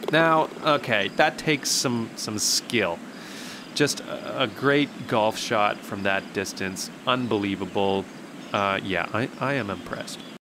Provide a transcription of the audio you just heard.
Now, okay, that takes some skill. Just a great golf shot from that distance. Unbelievable. Yeah, I am impressed.